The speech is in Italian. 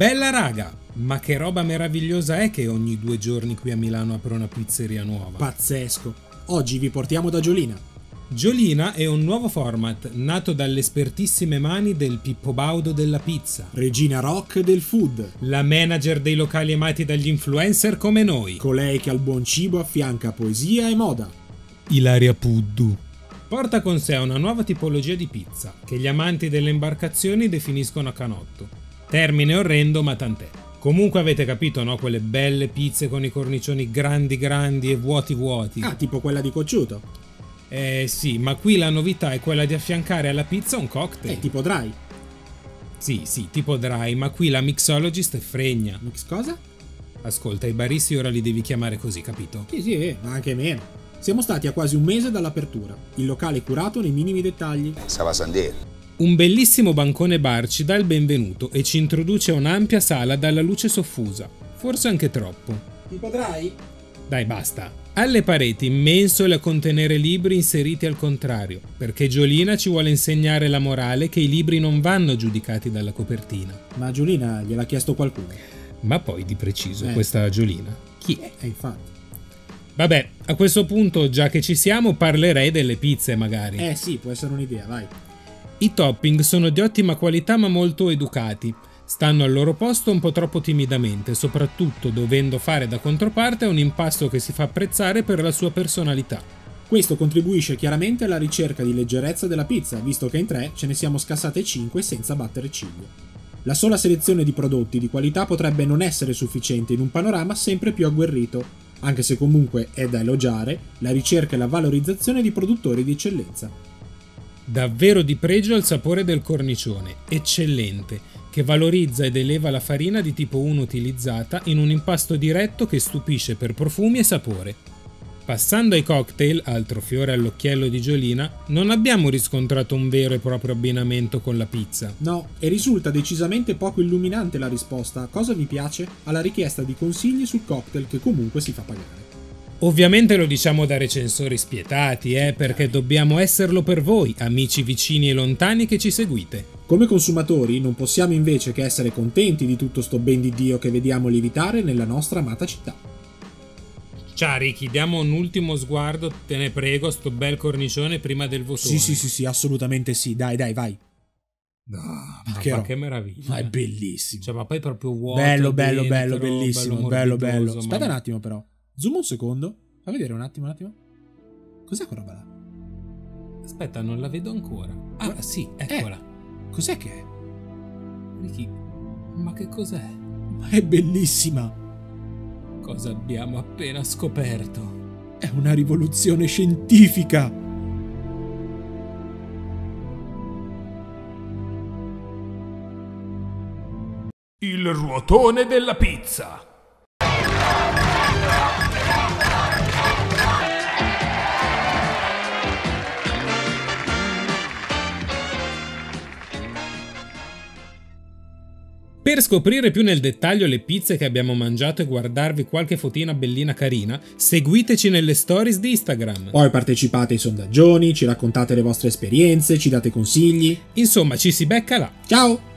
Bella raga, ma che roba meravigliosa è che ogni 2 giorni qui a Milano apre una pizzeria nuova. Pazzesco. Oggi vi portiamo da Giolina. Giolina è un nuovo format nato dalle espertissime mani del Pippo Baudo della pizza, Regina Rock del food, la manager dei locali amati dagli influencer come noi, colei che al buon cibo affianca poesia e moda, Ilaria Puddu. Porta con sé una nuova tipologia di pizza che gli amanti delle imbarcazioni definiscono a canotto. Termine orrendo, ma tant'è. Comunque avete capito, no? Quelle belle pizze con i cornicioni grandi grandi e vuoti vuoti. Ah, tipo quella di cocciuto. Sì, ma qui la novità è quella di affiancare alla pizza un cocktail. Tipo dry. Sì, tipo dry, ma qui la mixologist è fregna. Mix cosa? Ascolta, i baristi ora li devi chiamare così, capito? Sì, ma anche meno. Siamo stati a quasi un mese dall'apertura. Il locale curato nei minimi dettagli. Stava Sandier. Un bellissimo bancone bar ci dà il benvenuto e ci introduce a un'ampia sala dalla luce soffusa, forse anche troppo. Tipo dry? Dai, basta. Alle pareti mensole a contenere libri inseriti al contrario, perché Giolina ci vuole insegnare la morale che i libri non vanno giudicati dalla copertina. Ma Giolina gliel'ha chiesto qualcuno. Ma poi di preciso, questa Giolina, chi è? Infatti. Vabbè, a questo punto, già che ci siamo, parlerei delle pizze magari. Sì, può essere un'idea, vai. I topping sono di ottima qualità ma molto educati. Stanno al loro posto un po' troppo timidamente, soprattutto dovendo fare da controparte a un impasto che si fa apprezzare per la sua personalità. Questo contribuisce chiaramente alla ricerca di leggerezza della pizza, visto che in 3 ce ne siamo scassate 5 senza battere ciglio. La sola selezione di prodotti di qualità potrebbe non essere sufficiente in un panorama sempre più agguerrito, anche se comunque è da elogiare la ricerca e la valorizzazione di produttori di eccellenza. Davvero di pregio il sapore del cornicione, eccellente, che valorizza ed eleva la farina di tipo 1 utilizzata in un impasto diretto che stupisce per profumi e sapore. Passando ai cocktail, altro fiore all'occhiello di Giolina, non abbiamo riscontrato un vero e proprio abbinamento con la pizza. No, e risulta decisamente poco illuminante la risposta, cosa vi piace, alla richiesta di consigli sul cocktail che comunque si fa pagare. Ovviamente lo diciamo da recensori spietati, perché dobbiamo esserlo per voi, amici vicini e lontani che ci seguite. Come consumatori non possiamo invece che essere contenti di tutto sto ben di Dio che vediamo lievitare nella nostra amata città. Ciao Ricky, diamo un ultimo sguardo, te ne prego, sto bel cornicione prima del votone. Sì, assolutamente sì, dai, vai. No, ma che meraviglia. Ma è bellissimo. Cioè, ma poi proprio vuoto. Bello, dentro, bellissimo, bello. Aspetta un attimo però. Zoom un secondo. Fa vedere un attimo. Cos'è quella roba là? Aspetta, non la vedo ancora. Ah, sì, eccola. Cos'è che è? Ricky, ma che cos'è? Ma è bellissima. Cosa abbiamo appena scoperto? È una rivoluzione scientifica. Il ruotone della pizza. Per scoprire più nel dettaglio le pizze che abbiamo mangiato e guardarvi qualche fotina bellina carina, seguiteci nelle stories di Instagram. Poi partecipate ai sondaggioni, ci raccontate le vostre esperienze, ci date consigli. Insomma, ci si becca là. Ciao!